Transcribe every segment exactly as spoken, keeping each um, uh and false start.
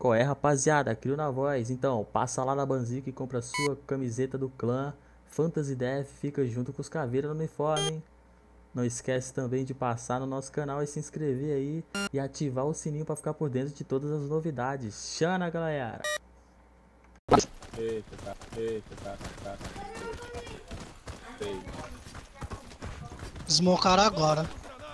Qual é, rapaziada? Crio na voz. Então, passa lá na Banzica e compra sua camiseta do clã. Fantasy Def fica junto com os caveiras no uniforme, hein? Não esquece também de passar no nosso canal e se inscrever aí e ativar o sininho pra ficar por dentro de todas as novidades. Xana, galera! Eita, tá, eita, tá, tá, eita. Desmocaram agora.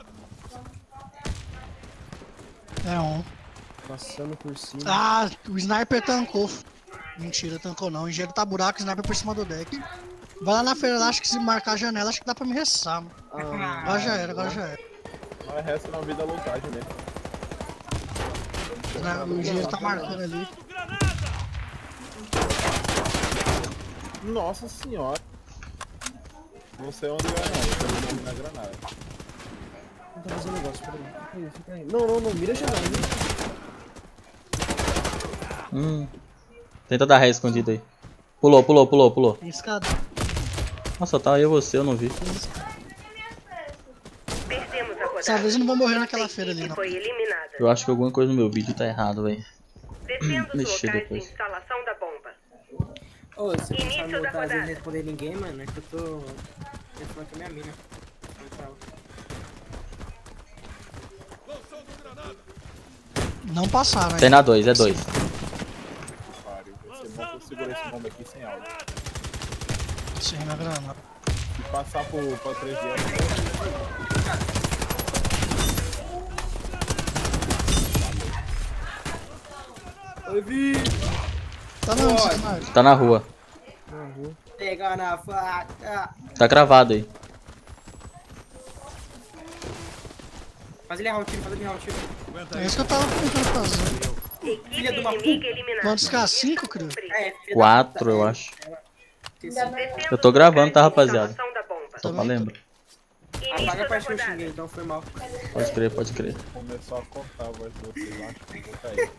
É um. Passando por cima. Ah, o sniper tancou. Mentira, tancou não. O engenheiro tá buraco, o sniper por cima do deck. Vai lá na feira lá, acho que se marcar a janela, acho que dá pra me restar, mano. Ah, Agora já era, agora já era. Mas resta na vida a lutagem mesmo. O engenheiro tá marcando ali. Nossa senhora. Não sei onde vai não, eu tô na granada. Não tá fazendo negócio, peraí. Fica aí, fica aí. Não, não, não, mira a janela, mira. Hum. Tenta dar ré escondido aí. Pulou, pulou, pulou, pulou. Tem escada. Nossa, tá eu e você, eu não vi. Dessa vez eu não vou morrer naquela feira ali, não. Eu acho que alguma coisa no meu vídeo tá errado, velho. Defenda os Mexer locais de depois. instalação da bomba. Ô, se você Início não da botar às vezes rodada. não responder ninguém, mano, é que eu tô... Eu tô falando com a minha mina. Não passaram, Tem hein? na dois, é dois. Pariu, vai ser bom que eu seguro esse bomba aqui sem áudio. Sem na granada. Se passar por, pra três dias, Oi, Vi! Tá não, esse sniper. Tá na rua. Na rua. Pega na faca! Tá gravado aí. Faz ele errar um tiro, faz ele errar um tiro. É isso que eu tava tentando fazer. Equipe Filha de uma inimiga eliminada. Quantos K? cinco, crio? É, filha da Quatro, puta, eu é. acho. Defenda Eu tô os gravando, tá, locais de rapaziada? instalação da bomba. Só pra lembrar. Início Apaga a da parte que eu rodada. xinguei, então foi mal. Pode crer, pode crer. começou a cortar a voz de vocês, acho que eu vou cair.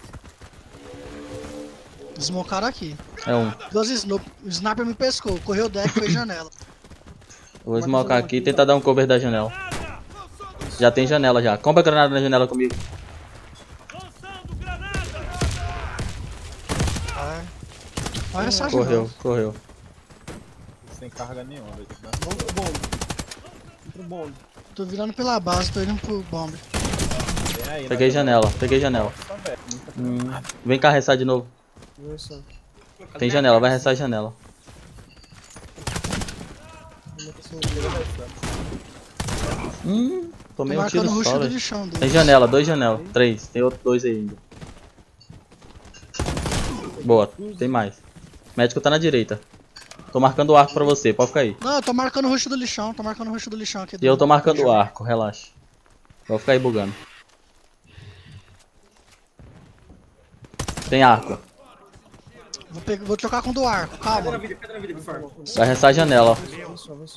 Desmocaram aqui. É um. Dois snoop. O sniper me pescou. Correu o deck, foi janela. Eu vou smocar aqui e tentar dar um cover da janela. Já tem janela já. Compra granada na janela comigo. Vai. Olha essa Correu, janela. correu. Sem carga nenhuma, velho. Né? Vamos pro bombe. Vamos pro bombe. Tô virando pela base, tô indo pro bomb. Vem aí, Peguei na janela, peguei janela. Nossa, velho. Nunca Hum, vem cá restar de novo. Vê só. Tem janela, vai restar a janela. Hum, Tô tomei um tiro marcando o rush só, do velho. lixão Tem dele. janela, dois janelas. Três, tem outro dois aí ainda. Boa, tem mais. Médico tá na direita. Tô marcando o arco pra você, pode ficar aí. Não, eu tô marcando o rush do lixão, tô marcando o rush do lixão aqui. E eu tô marcando o arco, relaxa. Vou ficar aí bugando. Tem arco. Vou, pegar, vou trocar com o do arco, Cadê na calma. vida, cadê na vida, Bifor? Vai restar a janela. Vê só, vê só.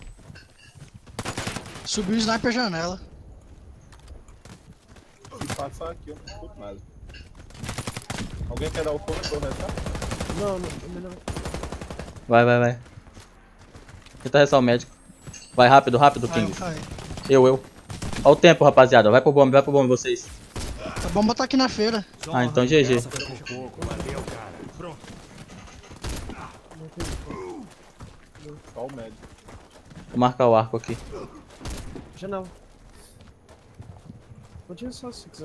Subiu o sniper janela. Se passar aqui, eu não escuto nada. Alguém quer dar o corpo pra eu restar? Não, não, é melhor. Vai, vai, vai. Tenta restar o médico. Vai rápido, rápido, Vai, King. vai. Eu, eu. Olha o tempo, rapaziada. Vai pro bombe, vai pro bombe vocês. A bomba tá aqui na feira. Ah, então G G. Só o médico. Vou marcar o arco aqui. Janela. Pode ir só se quiser.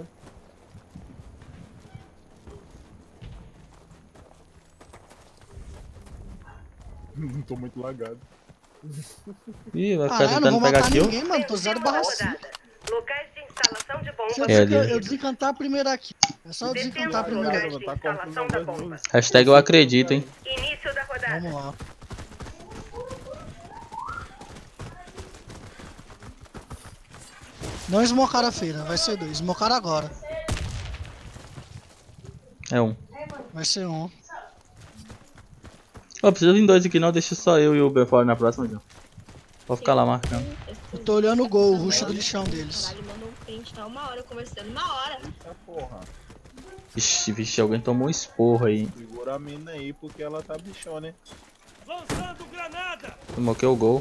Não tô muito lagado. Ih, vai Ah, ficar eu não tentando vou pegar matar kill. ninguém, mano. Tô zero barra cinco. Rodada. Locais de instalação de Se eu, bomba. É, desencan- ali. eu desencantar primeiro aqui. É só eu desencantar Defenda os primeiro locais aqui. de instalação da bomba. Hashtag eu acredito, hein. Início da rodada. Vamos lá. Não esmocaram a feira, vai ser dois. Esmocaram agora. É um. Vai ser um. Ó, precisa vir dois aqui não, deixa só eu e o Belfort na próxima, já. Pode ficar lá marcando. Eu tô olhando o gol, o rush do lixão deles. Ele mandou um print, tá uma hora conversando, uma hora. Eita porra. Vixe, vixe, alguém tomou um esporro aí. Segura a mina aí porque ela tá bichona, hein? Lançando granada! Tomou que o gol.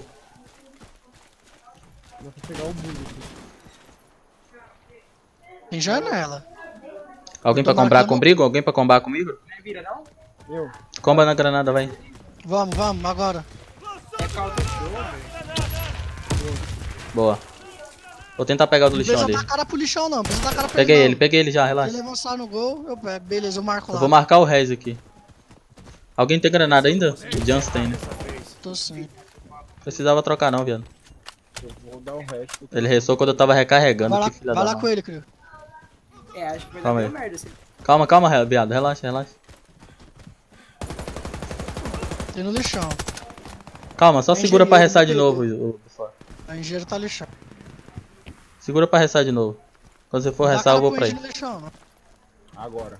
Dá pra pegar o bug aqui. Tem janela. Alguém Tô pra comprar marcando- comigo? Alguém pra combar comigo? Não é vira, não? Eu. Comba na granada, vai. Vamos, vamos, agora. É caldo show, velho. Boa. Vou tentar pegar o do Não lixão precisa ali. dar cara pro lixão, não. Não precisa dar cara pra Peguei ele, ele, não. peguei ele já, Se relaxa. ele avançar no gol, eu pego. Beleza, eu marco Eu lá. vou marcar o Rez aqui. Alguém tem granada ainda? O Jans tem, né? Tô sim. Precisava trocar não, viado. Eu vou dar o resto. Ele restou quando eu tava recarregando, Vai lá, que filha vai da lá mãe. com ele, Crio. É, acho que vai Calma dar aí. meio merda assim. Calma, calma, re- viado. Relaxa, relaxa. Tem no lixão. Calma, só Tem segura pra engenheiro, restar de não novo. pegou. o- o pessoal. A engenheiro tá lixado. Segura pra restar de novo. Quando você for Dá restar, eu cara vou pro pra Ed ele. no lixão, não. Agora.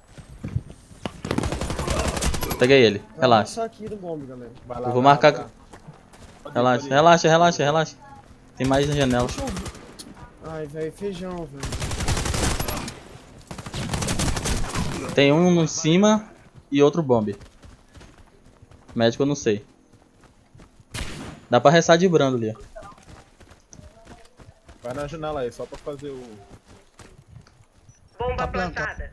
Peguei ele. Vai Relaxa. passar aqui do bombe, galera. Vai lá, Eu vou vai lá, marcar- vai lá. Pode ir, Relaxa, pode ir. relaxa, relaxa, relaxa. Tem mais na janela. Deixa eu ver. Ai, velho, feijão, velho. Tem um em cima e outro bombe. Médico eu não sei. Dá pra restar de brando ali, ó. Vai na janela aí, só pra fazer o... Bomba Tá plantado. plantada.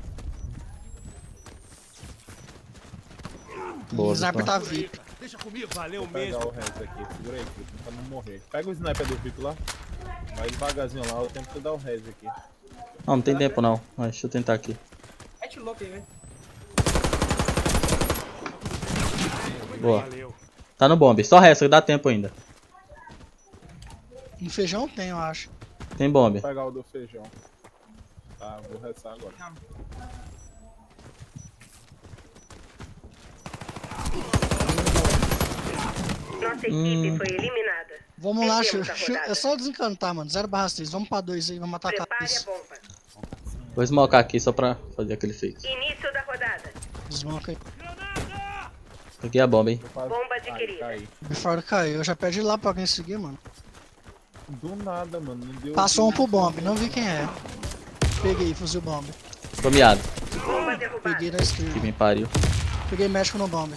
Boa, O sniper Vitor. tá V I P. Deixa comigo. Valeu Vou pegar mesmo. o resto aqui. Segura aí, Vitor, pra não morrer. Pega o sniper do Vitor lá. Vai devagarzinho lá, eu tento dar o res aqui. Não, não tem tempo não. Mas deixa eu tentar aqui. Mete louco aí, velho. Boa. Valeu. Tá no bombe. Só resta, dá tempo ainda. No feijão tem, eu acho. Tem bombe. Vou pegar o do feijão. Tá, vou restar agora. Nossa equipe Hum. foi eliminada. Vamos lá, Perdemos chu- a chu- rodada. é só desencantar, mano. zero barra seis. Vamos pra dois aí, vamos atacar Prepare a isso. bomba. Vou smocar aqui só pra fazer aquele fake. Início da rodada. Desmonca aí. Granada! Peguei a bomba, hein. Vou fazer- Bomba Ai, adquirida. cai. Before caiu. Eu já pedi lá pra alguém seguir, mano. Do nada, mano. Não deu... Passou um pro bomb, não vi quem é. Peguei, fuzil bomb. Tô miado. Bomba derrubada. Peguei na Que esquerda. me pariu. Peguei médico no bomb.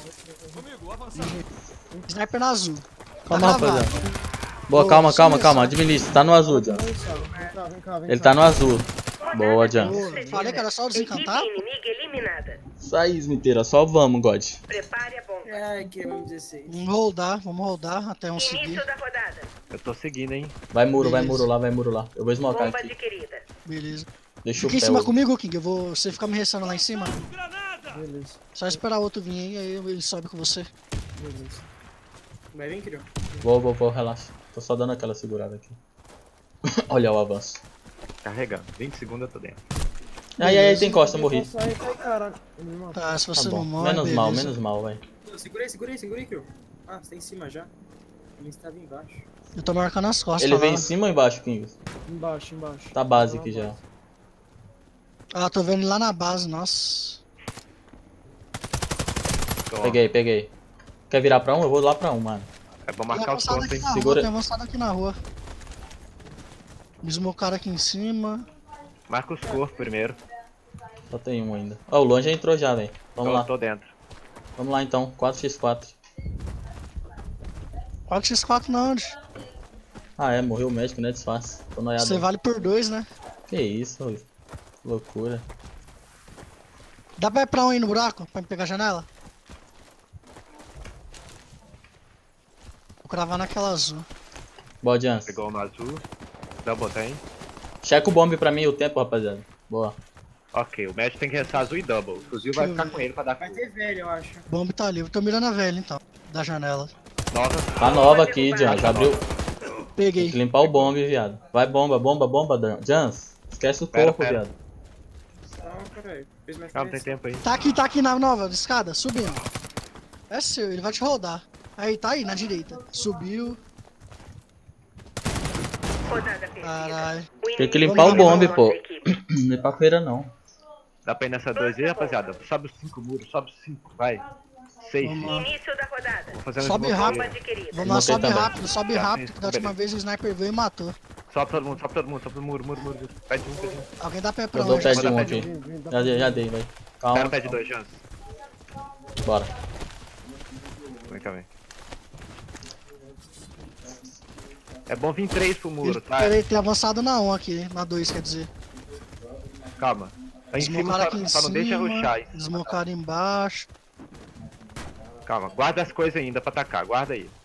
Sniper na azul. Calma, Tá travado. rapaziada. Boa, Boa, calma, calma, sumiu, calma. só. Administra. Tá no azul, John. Vem cá, vem cá, vem Ele cá. tá no azul. Boa, John. Boa. Falei que era só Equipe desencantar. inimiga eliminada. Isso aí, inteira. Só vamos, God. Prepare a bomba. Ai, que M dezesseis. Vamos rodar, vamos rodar até um seguir. Início da rodada. Eu tô seguindo, hein? Vai muro, vai Beleza. muro lá, vai muro lá. Eu vou smocar Bomba aqui. adquirida. Beleza. Deixa o Fica em pé. cima o- comigo, King. Eu vou. Você fica me restando lá em cima. Granada! Beleza, Só esperar o outro vir aí, aí ele sobe com você. beleza. Vai vir, criou. Vou, vou, vou, relaxa. Tô só dando aquela segurada aqui. Olha o avanço. Carregando. vinte segundos eu tô dentro. Ai, ai, ai, tem costa, eu morri. Passar aí, ai, caralho. Ele me matou. Tá, se Tá você bom. não morre. Menos mal, beleza. menos mal, vai. Segura aí, segura aí, segura aí, criou. Ah, você tá em cima já. Ele estava embaixo. Eu tô marcando as costas. Ele lá. vem em cima ou embaixo, King? Embaixo, embaixo. Tá base Tá aqui na já. base. Ah, tô vendo ele lá na base, nossa. Tô. Peguei, peguei. Quer virar pra um? Eu vou lá pra um, mano. É bom Tem marcar os avançado pontos, aqui hein? na rua, Segura- tem avançado aqui na rua. Me smocaram aqui em cima. Marca os corpos primeiro. Só tem um ainda. Ó, o longe já entrou já, velho. Vamos tô, lá. tô dentro. Vamos lá então. quatro por quatro. quatro por quatro na onde? Ah, é. Morreu o médico, né? Disfarce. Tô noiado. Você vale por dois, né? Que isso, Rui. Loucura. Dá pra ir pra um aí no buraco? Pra me pegar a janela? Vou cravar naquela azul. Boa, Jans. Pegou no azul. Double tem. Checa o bombe pra mim o tempo, rapaziada. Boa. Ok, o médico tem que restar azul e double. O fuzil vai Deixa eu ficar ver. com ele pra dar Vai full. ter velho, eu acho. Bomb tá ali. Eu tô mirando a velha então. Da janela. Nova. Tá nova aqui, Jans. Abriu. Tem Peguei. que limpar o bombe, viado. Vai bomba, bomba, bomba, Dan- Jans. Esquece o Pera, corpo, pera. viado. Calma, caralho. Fez mais Calma, tem pressa. tempo aí. Tá aqui, tá aqui na nova escada, subindo. É seu, ele vai te rodar. Aí, tá aí, na direita. Subiu. Rodada perdida. Caralho. O Tem que inimigo limpar o eliminou bombe, nossa pô. equipe. Não é pra feira, não. Dá pra ir nessa dois aí, rapaziada? Sobe os cinco muros, sobe os cinco, vai. Seis. Vamos lá. Início da rodada. Vou fazer um Sobe smoke rápido. aí. Bomba adquirida. Vamos lá, Não tem sobe também. rápido, sobe Tá, rápido, sim, que da última beleza. vez o sniper veio e matou. Sobe todo mundo, sobe todo mundo, sobe o muro, muro, muro. muro. Pede um, pede um. Alguém dá pé pra Eu dou onde? pé de Manda um pé aqui. Vem, vem, dá Já, pra- já dei, vai. Pera Calma. o pé de dois, Jans. Bora. Vem cá, vem. É bom vir três pro muro, Ele, tá? peraí, tem avançado na um aqui, na dois quer dizer. Calma. Aí em cima Desmocaram aqui só, em só não deixa cima. rushar. Em cima, tá? Desmocaram embaixo. Calma, guarda as coisas ainda pra atacar, guarda aí.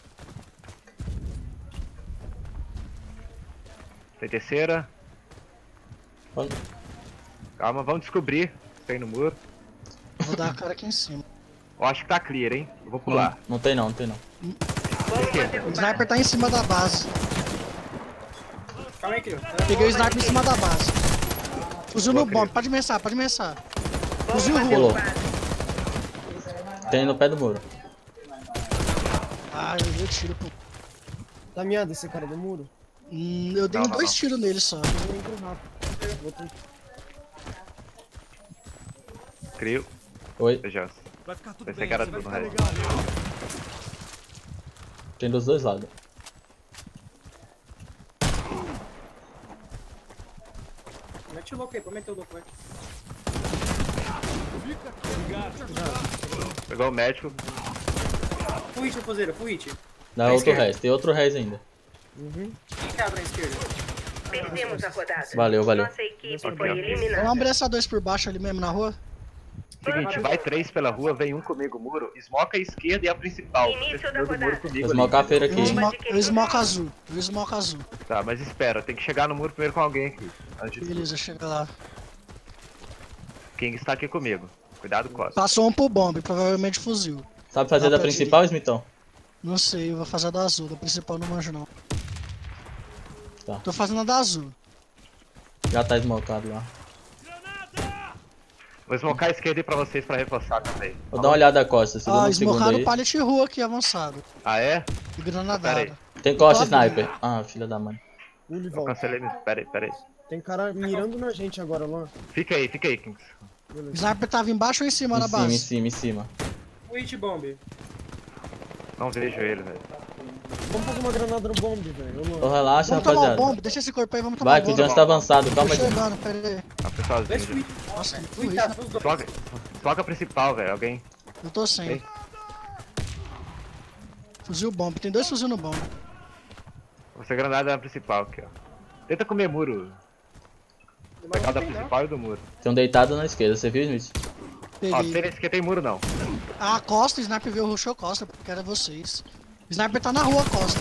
Tem terceira. Quando- Calma, vamos descobrir se tem no muro. Vou dar a cara aqui em cima. Eu acho que tá clear, hein? Eu vou Não, pular. não tem não, não tem não. Bomba O derrubada. sniper tá em cima da base. Calma aí, Crio. Peguei o sniper em cima da base. Fuzil no Boa, bomb, Cris. pode mensar, pode mensar. Fuzil Bomba rua. derrubada. Tem no pé do muro. Ah, eu dei tiro, pô. Tá miado esse cara do muro? Hum, eu dei Não, não, dois não. tiros nele só. Eu entro rápido. Vou tentar. Crio. Oi, Já. Vai ficar tudo Pensei bem. que era você vai tudo ficar no legal. tem dos dois lados. Mete o louco aí, pode meter o louco aí. Pegou o médico. Full hit, Fuzeiro, full hit. Dá Pra outro esquerda. res, tem outro res ainda. Quem que abre à esquerda? Perdemos a rodada. Valeu, valeu. Nossa equipe Ok, foi ok. eliminada. Vamos abrir essa dois por baixo ali mesmo na rua? Seguinte, vai três pela rua, vem um comigo, muro. Esmoca a esquerda e a principal. Início Vocês da dois do muro rodada. comigo Vou ali. smocar a feira Eu aqui. esmoco, eu esmoco azul. Eu esmoco azul. Tá, mas espera, tem que chegar no muro primeiro com alguém aqui. Antes de tudo. Beleza, chega lá. King está aqui comigo. Cuidado, Costa. Passou um pro bomb, provavelmente fuzil. Sabe fazer Dá da pra principal, Smithão? Não sei, eu vou fazer a da azul, da principal não manjo não. Tá. Tô fazendo a da azul. Já tá smocado lá. Vou smocar a esquerda aí pra vocês pra reforçar também. Vou dar uma olhada, Costa. Segura Ah, um segundo esmocaram aí. o pallet rua aqui avançado. Ah, é? E Pera aí. granadada. Tem Costa Tá sniper. Ah, filha da mãe. Eu Univolta. cancelei. Pera aí, pera aí. Tem cara mirando na gente agora, Luan. Fica aí, fica aí, Kings. O Beleza. sniper tava embaixo ou em cima Em na cima, em base? cima, em cima. Full hit bomb. Não vejo ele, velho. Vamos fazer uma granada no bombe, velho. Ô, Então Luan. relaxa, Vamos tomar o rapaziada. bomb, deixa esse corpo aí, vamos tomar Vai, o que o bomb. Jones tá avançado. Tô Calma aí. chegando, pera aí. Tá pessoalzinho. Dois full hit. Nossa, Full fui, hit, tá, os dois. Coloca, coloca a principal, velho. Alguém. eu tô sem. Ei. Fuzil bomb, tem dois fuzil no bomb. Você granada na principal aqui, ó. Tenta comer muro. Pegar o da principal e do muro. Tem um deitado na esquerda, você viu, Smith? Ó, Peguei. tem nesse aqui tem muro não. Ah, Costa, o sniper veio, rushou Costa, porque era vocês. O sniper tá na rua, Costa.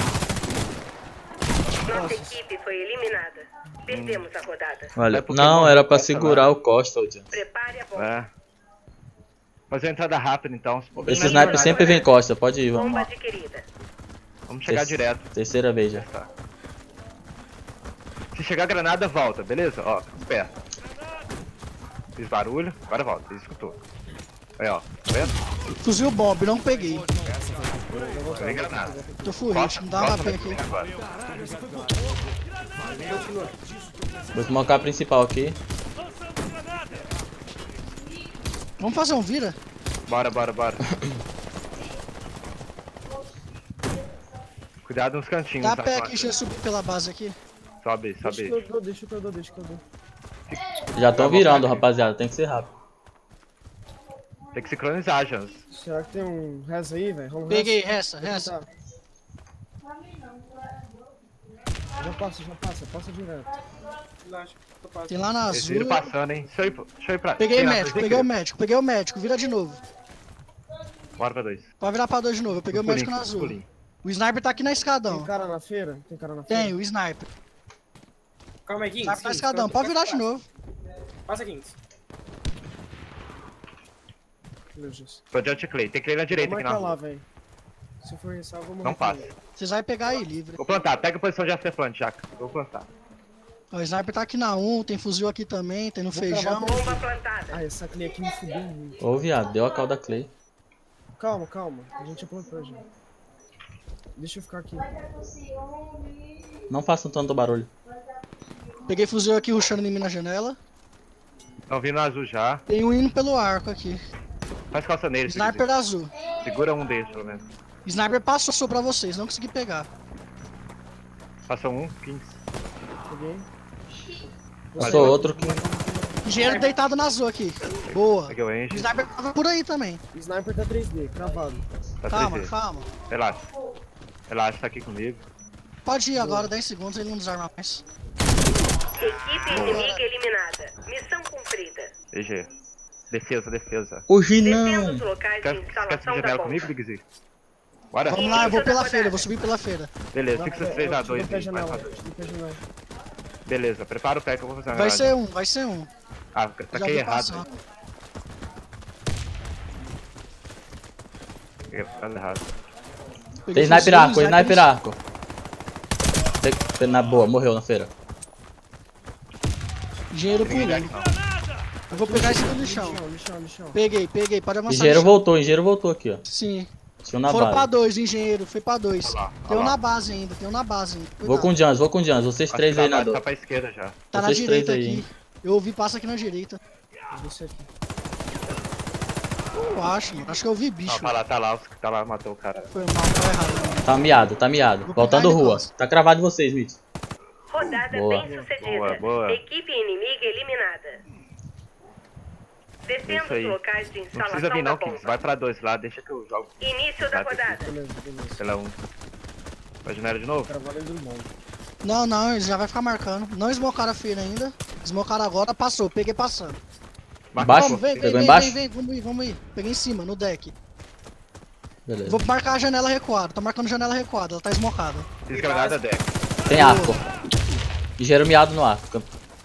Nossa equipe foi eliminada. Perdemos a rodada. Olha, É porque não, não era pra Costa segurar o Costa, ô Jones. Prepare a bomba. É. Fazer uma entrada rápida então. se for- Esse Não é sniper jornada. sempre vem Costa, pode ir, vamos Bomba lá. adquirida. Vamos chegar Terce- direto. Terceira vez já. Tá. Se chegar granada, volta, beleza? Ó, esperto. Fiz barulho, agora volta, você escutou. Aí, ó, tá vendo? Fuzil bomb, não peguei. Vem granada. Tô full hit, não dá uma Costa H P vai aqui. comer agora. Vou smocar a principal aqui. Vamos fazer um vira? Bora, bora, bora. Cuidado nos cantinhos, Dá tá? pé aqui, deixa eu subir pela base aqui. Sobe, Deixa sobe. que eu dou, deixa que eu dou, deixa que eu dou. Já estão Vai virando, voltar aqui. rapaziada, tem que ser rápido. Tem que sincronizar, Jans. Será que tem um res aí, velho? Rola um Peguei, res? resta, Vou resta. tentar. Já passa, já passa, passa direto. Relaxa, tô passando. Tem lá na Eles viram azul. passando, hein? Deixa eu ir, deixa eu ir pra... Peguei tem o na médico, frente peguei o aqui? médico, peguei o médico, vira de novo. Bora pra dois. Pode virar pra dois de novo, eu peguei o médico na azul. Pulinho. O sniper tá aqui na Tem escadão. cara na feira? Tem cara na feira? Tem, o sniper. Calma aí, O Kings. sniper tá na Kings, escadão, passa- pode virar de passa- novo. Passa, Kings. Meu Deus. Tô adiante Clay. Tem Clay na Vou direita aqui na marcar lá, rua. velho. Se for ressalva, eu vou morrer. Não passa. também. Vocês vão pegar aí, livre. Vou plantar. Pega a posição de afterplant, Jaca. Vou plantar. Ó, o sniper tá aqui na um, tem fuzil aqui também, tem no Vou feijão. cravar Bomba plantada. Ah, essa Clay aqui me fudeu muito. Ô, viado, deu a calda Clay. Calma, calma. A gente plantou já. Deixa eu ficar aqui. Não façam tanto barulho. Peguei fuzil aqui, rushando em mim na janela. Estão vindo azul já. Tem um indo pelo arco aqui. Faz calça nele. se Sniper quiser. azul. Segura um deles, pelo menos. Sniper passou pra vocês, não consegui pegar. Passou um, quinze. Peguei. Passou outro que. Engenheiro deitado na azul aqui. Boa. Peguei o O Ange. sniper tava por aí também. Sniper tá três D, cravado. Tá Calma, três D. calma. Relaxa. Relaxa, tá aqui comigo. Pode ir agora, dez segundos, ele não desarma mais. Equipe inimiga eliminada. Missão cumprida. G G. Defesa, defesa. Hoje Defenda os não. locais de Quer, quer subir instalação da janela bomba. comigo, Bigzinho? Bora. Vamos lá, eu vou pela feira, eu vou subir pela feira. Beleza, fixa três a dois Deixa aí. janela, vai, deixa a janela. Beleza, prepara o pé que eu vou fazer uma Vai granada. ser um, vai ser um. Ah, Já taquei vi errado. passar. Tá errado. Peguei Tem sniper fuzil, arco, sniper arco. Tem- tem- Na boa, morreu na feira. Engenheiro Ninguém pulando. aqui, não. Eu vou pegar esse do lixão. Lixão, lixão, lixão. Peguei, peguei, pode avançar. Engenheiro lixão. voltou, engenheiro voltou aqui, ó. Sim. Tinha um na Foram pra base. dois, engenheiro, foi pra dois. Olha lá, Tem um olha lá. na base ainda, tem um na base ainda. Vou Cuidado. com o Jans, vou com o Jans. Vocês Acho três que aí tá, na tá dor. pra esquerda já. Tá na vocês três direita aí, aqui. hein. Eu ouvi passa aqui na direita. Vou descer aqui. Eu acho, mano. Acho que eu vi Não, bicho. tá lá, tá lá, os que tá lá matou o cara. Foi mal, tá errado. Mano. Tá miado, tá miado. Vou Voltando pegar ele, rua. Costa. Tá cravado em vocês, Mitch. Rodada Boa. bem sucedida. Boa, boa. Equipe inimiga eliminada. Defenda Isso aí. os locais de Não instalação precisa vir da não, bomba. Kings. Vai pra dois lá, deixa que eu jogo Início da Tá, rodada. Beleza, beleza. pela um. Vai janela de novo? Cara, valendo do bom. Não, não, eles já vai ficar marcando. Não smocaram a feira ainda. Smocaram agora, passou. Peguei passando. Embaixo? Vamos, vem, vem, Pegou vem, embaixo? vem, vem, vamos ir, vamos ir. Peguei em cima, no deck. Beleza. Vou marcar a janela recuada. Tô marcando janela recuada, ela tá esmocada. Fiz granada deck. Tem arco. Engenheiro miado no arco.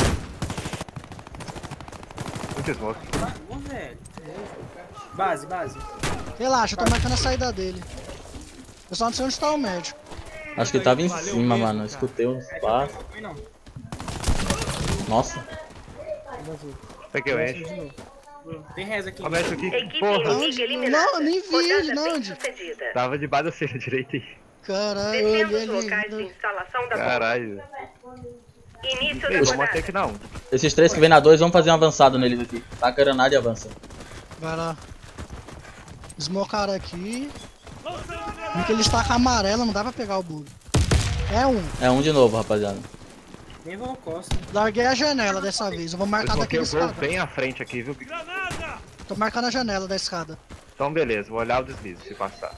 Muito smoke. Ô, velho. Base, base. Relaxa, eu tô marcando a saída dele. Eu só não sei onde tá o médico. Acho que ele tava em cima, mano. Eu escutei uns passos. Foi não. Nossa. Peguei o Enche. Tem reza aqui. Olha o médico aqui. Equipe Porra. inimiga Onde? eliminada. Não, nem vi Rodada ele, não, bem onde? sucedida. Tava debaixo da cena direita aí. Caralho, eu Defenda olhei os ali locais de ainda. instalação da bomba. Caralho. Início da Ei, vou rodada. matar aqui não. Esses três que vem na dois, vamos fazer um avançado neles aqui. Taca a granada e avança. Vai lá. Smocaram aqui. Vi que ele está com a amarela, não dá pra pegar o bug. É um. É um de novo, rapaziada. Nem vou costa. Larguei a janela dessa vez. Eu vou Eu marcar coloquei daquele o gol escada. bem à frente aqui, viu? Granada! Tô marcando a janela da escada. Então beleza, vou olhar o deslize se passar.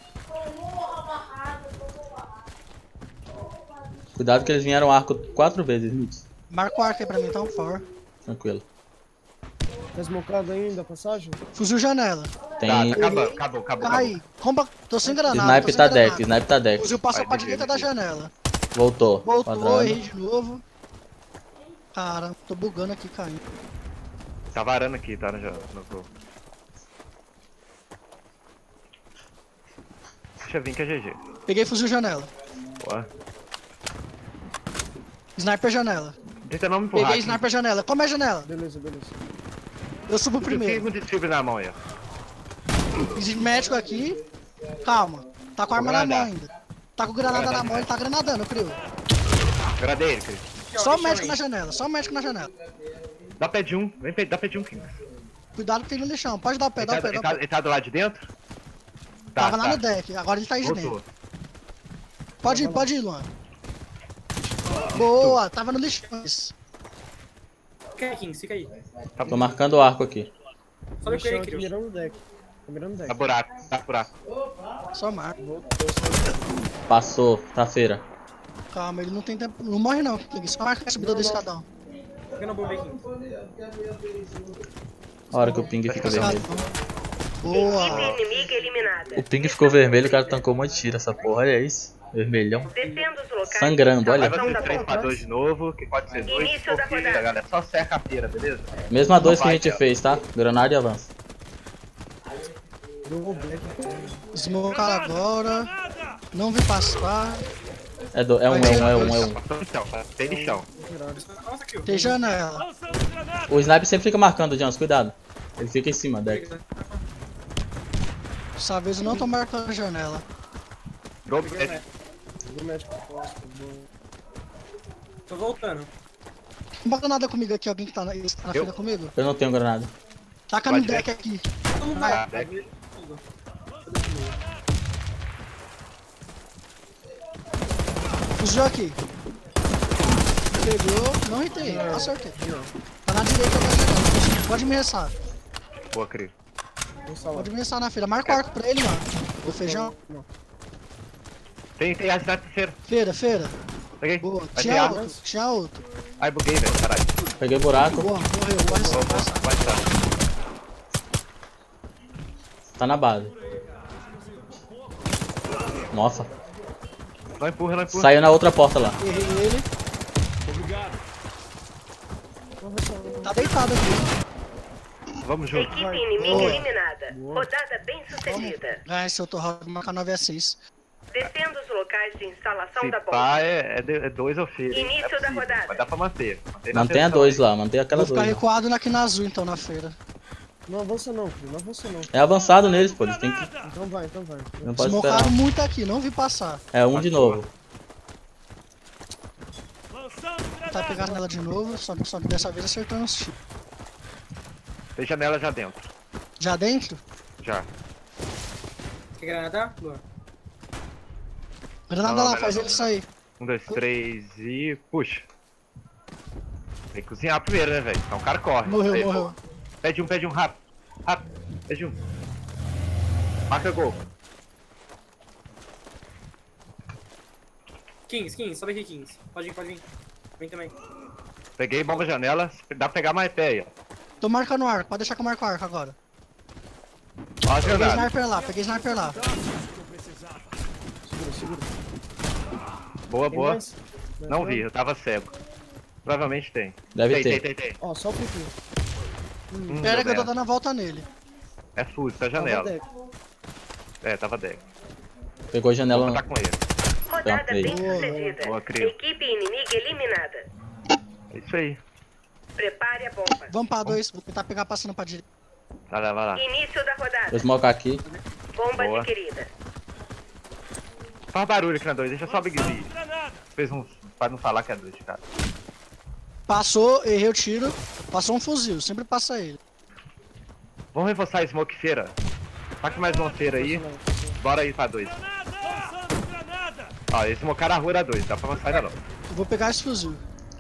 Cuidado que eles vieram arco quatro vezes, Mitch. Marca o arco aí pra mim, então, por favor. Tranquilo. Tá smocado ainda a passagem? Fuzil janela. Tem. Tá, tá acabando, acabou, acabou, Cai. acabou. Comba... Tô sem granada. tô Sniper sem tá granada. deck, sniper tá deck. Fuzil passou Vai, pra desvia, direita da desvia. janela. Voltou. Voltou, Quadrado. errei de novo. Cara, tô bugando aqui, caindo. Tá varando aqui, tá no no gol. Deixa eu vir que é G G. Peguei fuzil janela. Boa. Sniper janela. Tenta não me empurrar. Peguei aqui. sniper janela. Como é janela? Beleza, beleza. Eu subo Eu fiquei primeiro. com o desfibre na mão aí, ó. Fiz médico aqui. Calma. Tá com a arma na mão granadar. ainda. Tá com granada na mão, ele tá granadando, crio. Gradei ele, Cris. Só o médico na janela, só o médico na janela. Dá pé de um, vem pé, dá pé de um, Kings. Cuidado que tem no lixão. Pode dar o pé, Ele dá tá, o pé, ele, dá o tá, pé. ele tá do lado de dentro? Tá, Tava lá tá. no deck, agora ele tá aí de Voltou. dentro. Pode ir, pode ir, Luan. Boa, tava no lixão. Isso. Fica aí, King, fica aí. Tô marcando o arco aqui. Sobe com ele, Lixão aqui, Crio. mirando o deck. Tá mirando o deck. Tá buraco, tá buraco. Só marca. Passou, tá feira. Calma, ele não tem tempo. Não morre não, só marca a subida do escadão. Fica na bomba aí, King. A hora que o ping fica vermelho. Boa. Equipe inimiga eliminada. O ping ficou vermelho, o cara tancou um monte de tiro. Essa porra, olha isso. Vermelhão. Defenda os locais Sangrando, de olha. Vai instalação você da três bomba. pra dois de novo, que pode ser dois. Início da Confia, rodada. galera. Só cerca a feira, beleza? Mesma dois que a vai, gente cara. fez, tá? Granada e avança. Deu um black. Smocar agora. Granada! Não vi passar. É, do, é um, é um, é um, é um. Passou no chão, tá? Tem lixão. Nossa, Crio. Tem janela. Lançando granada! O sniper sempre fica marcando, Jones, cuidado. Ele fica em cima, deck. Dessa vez eu não tô marcando a janela. Drop, Do médico costa. Tô voltando. Não bota nada comigo aqui, alguém que tá na, tá na fila comigo? Eu não tenho granada. Taca no Pode ver. deck aqui. Todo mundo Vai. vai. deck. Fuzil aqui. Pegou. Não hitei. Acertei. Tá na direita da janela. Pode me ressar. Boa, Cris. Vou salvar. Pode me ressar na fila. Marca o arco pra ele, mano. Do feijão. Tem, tem a cidade terceira. Feira, feira. Peguei. Boa. Vai Tinha tirar. outro, tinha outro. Ai, buguei, velho. Caralho. Peguei buraco. Boa, morreu. Vai Boa, vai boa. vai Vai estar. Tá na base. Nossa. Não empurra, não empurra. Saiu na outra porta lá. Errei ele. Tá deitado aqui. Vamos junto. Equipe inimiga Boa. eliminada. Rodada bem sucedida. Ah, esse outro round marca nove a seis. Defenda os locais de instalação Se da bomba. pá, é, é, de- é dois ou filho. Início da rodada. Mas dá pra manter. Mantém na Mantém a atenção dois aí. lá, mantém aquela Vou ficar dois. lá. recuado aqui na azul então, na feira. Não avança não, filho. Não avança não. É avançado neles, pô. Eles têm que. Então vai, então vai. Não pode esperar. Smocaram muito aqui, não vi passar. É um de novo. Lançando Tá granada. pegando ela de novo, só que, só que dessa vez acertando os tiros. Tem janela já dentro. Já dentro? Já. Quer granada? Boa. Granada Não, lá, não, faz não, ele não. sair. Um, dois, três e. Puxa. Tem que cozinhar primeiro, né, velho? Então o cara corre. Morreu, Aí, morreu. Pede um, pede um, rápido. Rápido. Pede um. Marca gol. Kings, Kings, sobe aqui, Kings. Pode vir, pode vir. Vem também. Peguei bomba janela. Dá pra pegar mais pé aí, ó. Tô marcando o arco, pode deixar que eu marco o arco agora. Ó as Peguei granadas. sniper lá, peguei sniper lá. Segura, segura. Boa, Tem boa. mais? Não vi, eu tava cego. Provavelmente tem. Deve tem, ter. tem, tem, tem. Ó, só o piquinho. Hum, Pera deu que eu tô merda. dando a volta nele. É fuso, tá Tava janela. deck. É, tava deck. Pegou a janela. Vamos tá com ele. Rodada Pronto, aí. bem Boa, sucedida. boa, crio. Equipe inimiga eliminada. É isso aí. Prepare a bomba. Vamos pra dois, vou tentar pegar passando pra direita. Vai lá, vai lá. Início da rodada. Vou smocar aqui. Bomba Boa. adquirida. Faz barulho aqui na dois, deixa só o Big Z. Granada. Fez um. Pra não falar que é dois, cara. Passou, errei o tiro. Passou um fuzil, sempre passa ele. Vamos reforçar a smoke feira. Taca mais uma feira aí. Bora aí pra dois. Granada. Lançando granada. Ó, eles smocaram a rua da dois, dá pra avançar ainda não. Eu vou pegar esse fuzil.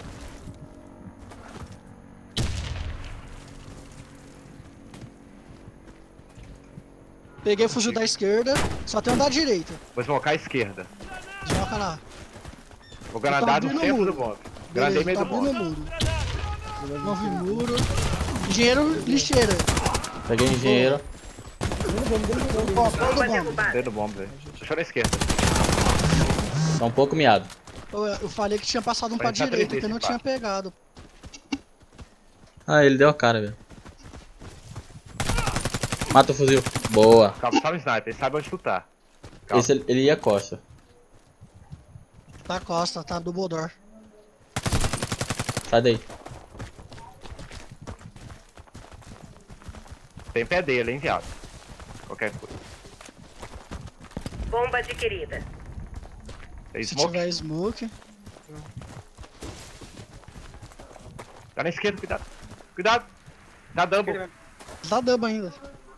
Peguei o fuzil da esquerda, só tem um da direita. Vou smocar a esquerda. Desloca lá. Vou granadar no abrindo o centro muro. do bomb. Granadei Beleza, meio tá do abrindo o bomb. muro. Não vi muro. Engenheiro lixeira. Peguei engenheiro. Ó, todo Bomba bom. derrubada. Dentro do bomb, velho. Deixa eu na esquerda. Tá um pouco miado. Eu, eu falei que tinha passado um pra Vai entrar direita, três que eu não desse, tinha pá. pegado. Ah, ele deu a cara, velho. Mata o fuzil. Boa. Calma, só no sniper, ele sabe onde tu tá. Calma. Esse ele, ele ia costa. Tá costa, tá double door. Sai daí. Tem pé dele, hein, viado. Qualquer coisa. Bomba adquirida. Tem Se smoke. tiver smoke. Tá na esquerda, cuidado. Cuidado. Tá double. Dá double ainda.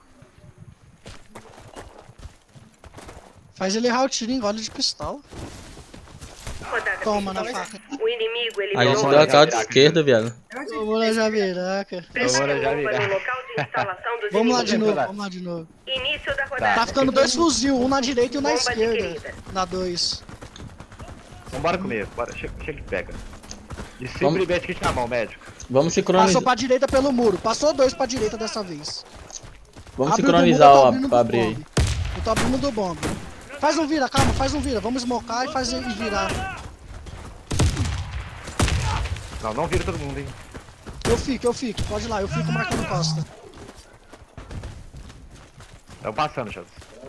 Faz ele errar o tiro em gole de pistola. Rodada Toma na vencida. faca. O inimigo A eliminou. gente deu a cara de esquerda, viado. Eu vou na javiraca. Prepare Agora já a bomba virá. no local de instalação dos Vamos lá de inimigos. novo, vamos lá de novo. Início da Tá rodada. ficando dois fuzil, um na direita e um na Bomba esquerda. adquirida. Na dois. Vambora comigo, bora. Chega, chega e pega. E Vamos. sempre medkit na mão, médico. Vamos Passou sincronizar. pra direita pelo muro. Passou dois pra direita dessa vez. Vamos Abriu do muro, sincronizar eu tô ó, abrindo pra do abrir aí. bombe. Eu tô abrindo do bombe. Faz um vira, calma, faz um vira. Vamos smocar e fazer e virar. Não, não vira todo mundo, hein. Eu fico, eu fico. Pode ir lá, eu fico marcando costa. Tamo passando, Chance.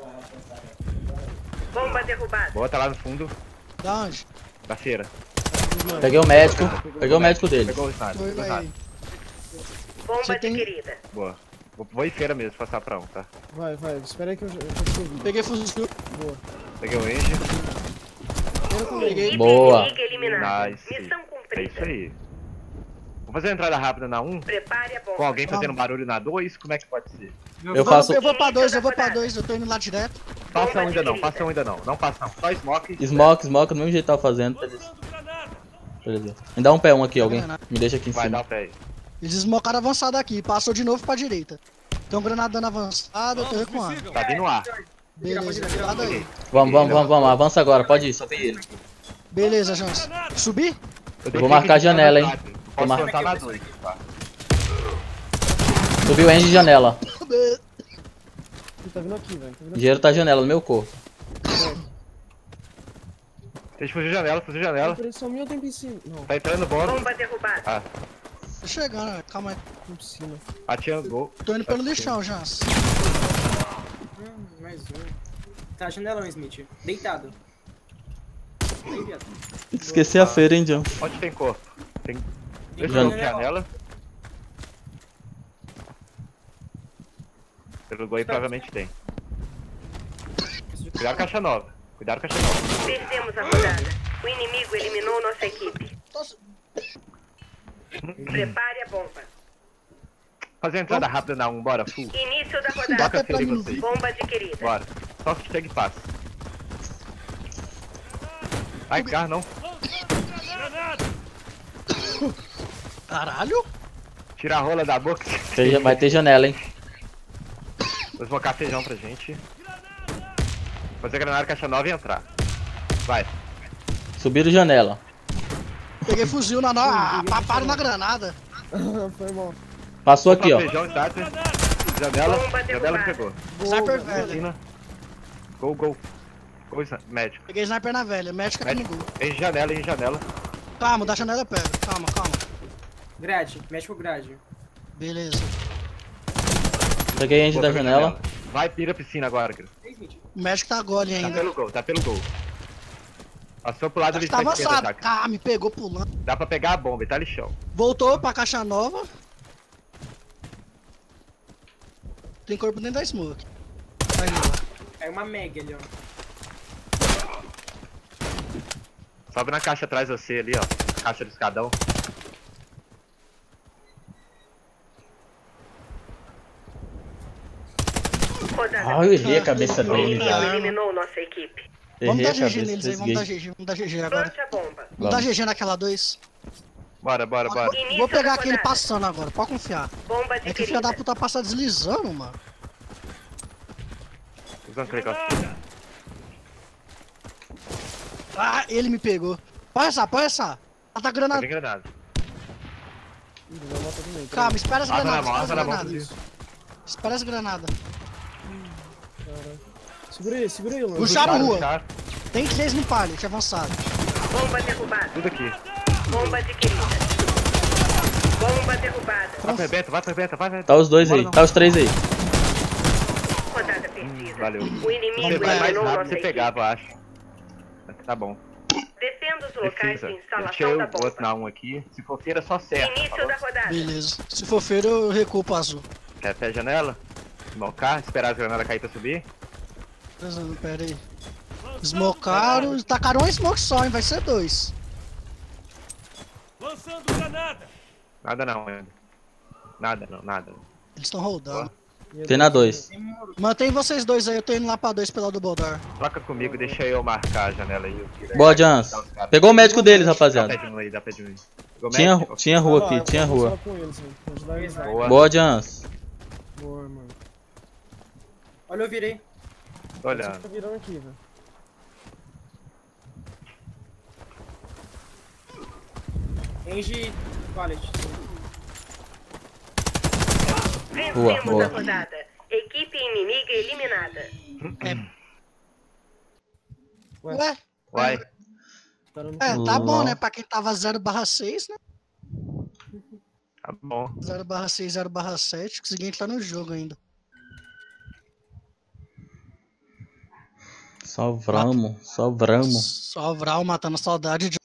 Bomba derrubada. Boa, tá lá no fundo Da onde? da feira. Peguei o médico. Peguei o médico dele. Pegou o sniper, Tô pegou indo o aí. sniper. Bomba Você tem- adquirida. Boa. Vou, vou em feira mesmo, passar pra um, tá? Vai, vai. Espera aí que eu já eu já descobri. Peguei fuzil. Peguei o range. Peguei. Equipe Boa. inimiga eliminada. Nice. Missão É isso cumprida. aí. Vou fazer uma entrada rápida na um. Prepare a bomba. Com alguém fazendo barulho na dois, como é que pode ser? Eu faço Eu vou pra dois, eu vou pra dois. Eu tô indo lá direto. Passa um ainda não, passa um ainda não. Não passa não. Só smoke. smoke, smoke, do mesmo jeito que tava fazendo. Pra eles, Lançando granada. pra eles verem. Me dá um pé um aqui, alguém. Me deixa aqui em Vai, dá cima. o pé aí. Eles smocaram avançado aqui. Passou de novo pra direita. Tem um granadando avançado, eu tô recuando. Tá vindo ar. Beleza, cuidado aí. Vamos, vamos, vamos, vamos. Avança agora, pode ir, só tem ele. Beleza, Jones. Granada. Subir? Eu vou marcar a janela, hein. Posso mar- plantar na dois, tá? Subiu o Engie de janela. Ele tá vindo aqui, velho. Tá vindo aqui. Dinheiro tá janela, no meu corpo. Deixa eu fugir janela, fugir janela. Peraí, só minha tem piscina. Não, Tá entrando bomba. Bomba derrubada. Ah, Tô chegando, velho. Calma aí. tem piscina. atirando gol. Tô indo pelo lixão, Jans. Hum, mais um. Tá, janelão, Smith. Deitado. Aí, viado. Esqueci a feira, hein, John. Onde tem corpo? Tem. Deixa Jan- eu ver janela. Pelo gol aí provavelmente tem. Cuidado com a caixa nova. Cuidado com a caixa nova. Perdemos a rodada. O inimigo eliminou nossa equipe. Prepare a bomba. Fazer a entrada rápida na um, bora, full. Início da Dá rodada. até pra em mim vocês. ver. Bomba adquirida. Bora. Só que chega e passa. Ai, carro não. Granada! Caralho. Tira a rola da boca. Tem- Vai ter janela, hein. Vou smocar feijão pra gente. Fazer granada, caixa nova e entrar. Vai. Subiram janela. Peguei fuzil na nova. Ah, paparam na granada. Foi mal. Passou aqui, ó. Feijão, sniper. Janela. Bomba Janela derrubada. pegou. Sniper velha. Piscina. Gol, gol. Gol, sni- médico. Peguei sniper na velha. Médica aqui no Médico. gol. Em janela, em janela. Calma, da janela eu pego. Calma, calma. Grade. Mexe com o grade. Beleza. Peguei a Engie da Botou na janela. Vai, pira a piscina agora, Gris. Ei, Smith. O médico tá gole Tá ainda. pelo gol, tá pelo gol. Passou pro lado Acho ali que tá pra esquerda, avançado. tá? Ah, me pegou pulando. Dá pra pegar a bomba, ele tá lixão. Voltou pra caixa nova. Tem corpo dentro da smoke. Vai lá. É uma mega ali, ó. Sobe na caixa atrás de você ali, ó. Caixa do escadão. Rodada. Ah, eu errei a cabeça O dele, inimigo velho. eliminou nossa equipe. Vamos Errei dar a G G cabeça neles aí, desse vamos dar gay. G G, vamos dar G G agora. Plante a bomba. Vamos dar Vamos. G G naquela dois. Bora, bora, bora. Início Vou pegar da aquele rodada. passando agora, pode confiar. Bomba É que o filho da adquirida. puta passa deslizando, mano. Usando clique, ó. Granada! Ah, ele me pegou. Pode essa, pode essa. Ela tá Tá granada. bem granada. Ih, vai matar também. Calma, espera as Arma na granadas, mão, espera as arma na mão. granadas. Espera as granadas. Segura aí, segura aí, mano. Puxaram Puxaram, rua. puxaram. Tem três no pallet, avançado. Bomba derrubada. Tudo aqui. Bomba adquirida. Bomba derrubada. Vai pra Beta, vai pra Beta, vai, vai. Tá os dois Bora, aí, não. tá os três aí. Rodada perdida. Valeu. O Você inimigo vai mais eliminou rápido, nossa você equipe. pegava, eu acho. Tá bom. Defenda os locais Precisa. de Deixa instalação eu, da o outro bomba. na um aqui. Se for feira, só certo. Início da rodada. Beleza. Se for feio, eu recuo pro azul. Quer até a janela? Smocar, esperar as granadas cair pra subir. Não, pera aí. Smocaram, tacaram um smoke só, hein? Vai ser dois. Lançando granada! Nada não, ainda. Nada não, nada. Eles estão rodando. Tem na dois. Mantém vocês dois aí, eu tô indo lá pra dois pela Double Door. Troca comigo, deixa eu marcar a janela aí. eu tiro aí. Boa, Jans. Dá os caras. Pegou o médico deles, Dá rapaziada. pé de um aí, dá pé de um aí. Pegou Tinha, médico? tinha rua aqui, tinha rua. Só com eles, hein. Vou ajudar eles lá. Boa. Boa, Jans. Boa, mano. Olha, eu virei. Tô olhando. Tá virando aqui, velho. Engie Pallet. Boa, Vencemos boa. a rodada. Equipe inimiga eliminada. Ué? Vai. Cara, não- É, tá bom, Não. né? Pra quem tava zero barra seis, né? Tá bom. zero barra seis, zero barra sete. Consegui entrar no jogo ainda. Só vramo, só vramo. Só Vral matando a saudade de